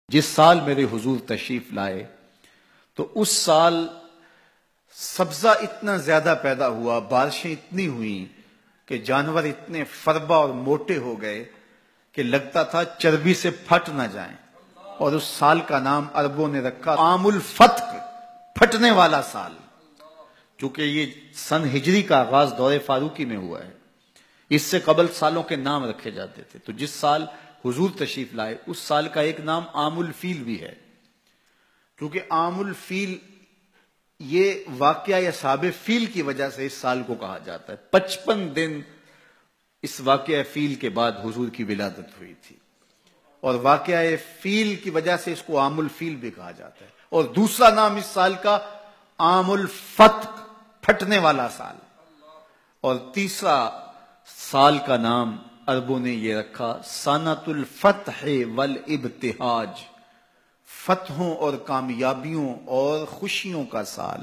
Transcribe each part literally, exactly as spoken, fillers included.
جس سال میرے حضور تشریف لائے تو اس سال سبزہ اتنا زیادہ پیدا ہوا، بارشیں اتنی ہوئیں کہ جانور اتنے فربا اور موٹے ہو گئے کہ لگتا تھا چربی سے پھٹ نہ جائیں، اور اس سال کا نام عربوں نے رکھا عام الفتق، پھٹنے والا سال، چونکہ یہ سن ہجری کا آغاز دور فاروقی میں ہوا ہے۔ اس سے قبل سالوں کے نام رکھے جاتے تھے، تو جس سال حضور تشریف لائے اس سال کا ایک نام عام الفیل بھی ہے، کیونکہ عام الفیل یہ واقعہ اصحاب فیل کی وجہ سے اس سال کو کہا جاتا ہے۔ پچپن دن اس واقعہ فیل کے بعد حضور کی ولادت ہوئی تھی، اور واقعہ فیل کی وجہ سے اس کو عام الفیل بھی کہا جاتا ہے۔ اور دوسرا نام اس سال کا عام الفتق، پھٹنے والا سال، اور تیسرا سال کا نام عربوں نے یہ رکھا سنۃ الفتح والابتہاج، فتحوں اور کامیابیوں اور خوشیوں کا سال۔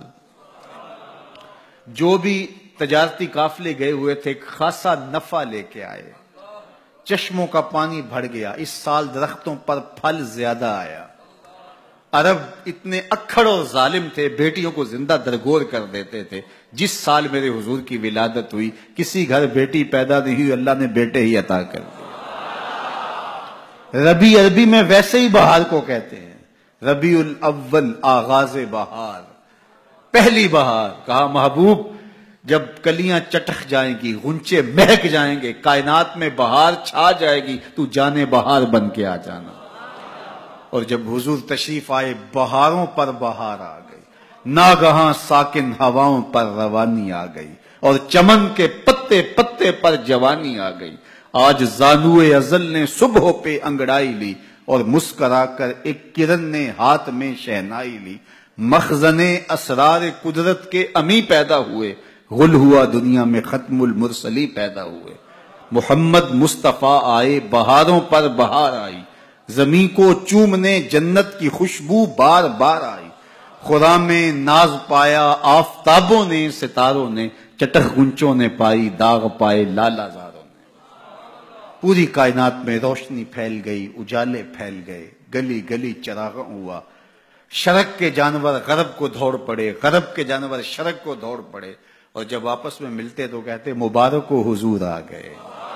جو بھی تجارتی قافلے گئے ہوئے تھے خاصا نفع لے کے آئے، چشموں کا پانی بڑھ گیا، اس سال درختوں پر پھل زیادہ آیا۔ عرب اتنے اکھڑ اور ظالم تھے، بیٹیوں کو زندہ درگور کر دیتے تھے۔ جس سال میرے حضور کی ولادت ہوئی کسی گھر بیٹی پیدا نہیں ہوئی، اللہ نے بیٹے ہی عطا کر دیے۔ ربیع عربی میں ویسے ہی بہار کو کہتے ہیں، ربیع الاول آغاز بہار، پہلی بہار۔ کہا محبوب جب کلیاں چٹک جائیں گی، غنچے مہک جائیں گے، کائنات میں بہار چھا جائے گی، تو جانے بہار بن کے آ جانا۔ اور جب حضور تشریف آئے بہاروں پر بہار آ گئی، ناگہاں ساکن ہواؤں پر روانی آ گئی، اور چمن کے پتے پتے پر جوانی آ گئی۔ آج زانوئے ازل نے صبح پہ انگڑائی لی، اور مسکرا کر ایک کرن نے ہاتھ میں شہنائی لی۔ مخزن اسرار قدرت کے امی پیدا ہوئے، غل ہوا دنیا میں ختم المرسلی پیدا ہوئے۔ محمد مصطفیٰ آئے بہاروں پر بہار آئی، زمین کو چومنے جنت کی خوشبو بار بار آئی۔ خرام میں ناز پایا آفتابوں نے، ستاروں نے چٹخ گنچوں نے پائی، داغ پائے لالا زاروں نے۔ پوری کائنات میں روشنی پھیل گئی، اجالے پھیل گئے، گلی گلی چراغاں ہوا۔ شرق کے جانور غرب کو دوڑ پڑے، غرب کے جانور شرق کو دوڑ پڑے، اور جب آپس میں ملتے تو کہتے مبارک ہو حضور آ گئے،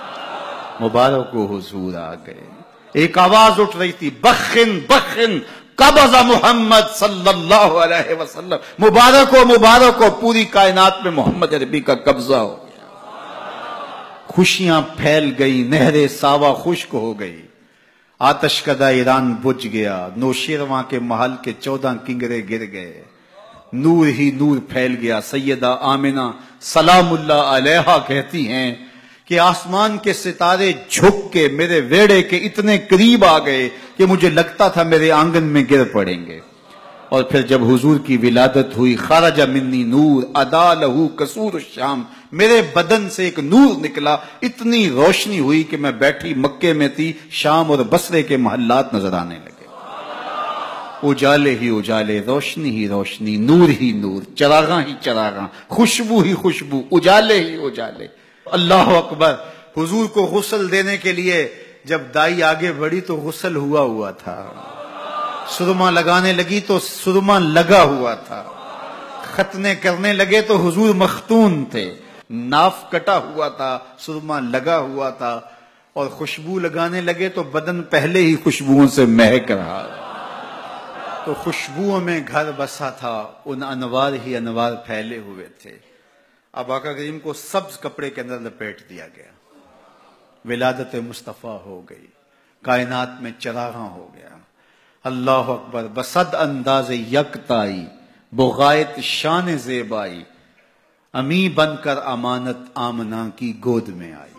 مبارک ہو حضور آ گئے۔ ایک آواز اٹھ رہی تھی، بخن بخن قبض محمد صلی اللہ علیہ وسلم، مبارک ہو مبارک ہو، پوری کائنات میں محمد عربی کا قبضہ ہو گیا۔ خوشیاں پھیل گئی، نہر ساوا خشک ہو گئی، آتش کدہ ایران بجھ گیا، نوشیرواں کے محل کے چودہ کنگرے گر گئے، نور ہی نور پھیل گیا۔ سیدہ آمنہ سلام اللہ علیہا کہتی ہیں کہ آسمان کے ستارے جھک کے میرے ویڑے کے اتنے قریب آ گئے کہ مجھے لگتا تھا میرے آنگن میں گر پڑیں گے۔ اور پھر جب حضور کی ولادت ہوئی، خرج منی نور ادا لہو قصور الشام، میرے بدن سے ایک نور نکلا، اتنی روشنی ہوئی کہ میں بیٹھی مکے میں تھی، شام اور بصرے کے محلات نظر آنے لگے۔ اجالے ہی اجالے، روشنی ہی روشنی، نور ہی نور، چراغاں ہی چراغاں، خوشبو ہی خوشبو، اجالے ہی اجالے۔ اللہ اکبر۔ حضور کو غسل دینے کے لیے جب دائی آگے بڑھی تو غسل ہوا ہوا تھا، سرما لگانے لگی تو سرما لگا ہوا تھا، ختنے کرنے لگے تو حضور مختون تھے، ناف کٹا ہوا تھا، سرما لگا ہوا تھا، اور خوشبو لگانے لگے تو بدن پہلے ہی خوشبوؤں سے مہک رہا، تو خوشبوؤں میں گھر بسا تھا، ان انوار ہی انوار پھیلے ہوئے تھے۔ اب آقا کریم کو سبز کپڑے کے اندر لپیٹ دیا گیا، ولادت مصطفیٰ ہو گئی، کائنات میں چراغاں ہو گیا۔ اللہ اکبر۔ بصد انداز یکتائی، بغایت شان زیبائی، امی بن کر امانت آمنہ کی گود میں آئی۔